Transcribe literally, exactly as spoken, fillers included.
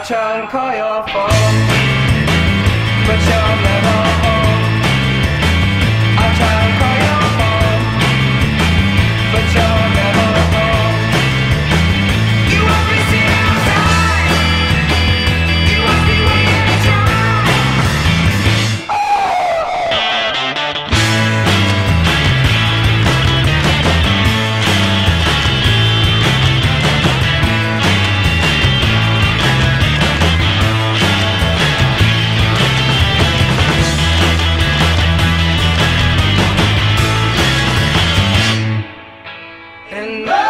try and call your phone, but you're never home. I try and call your phone, but you're never home. You won't be seen outside. You must be waiting to try. And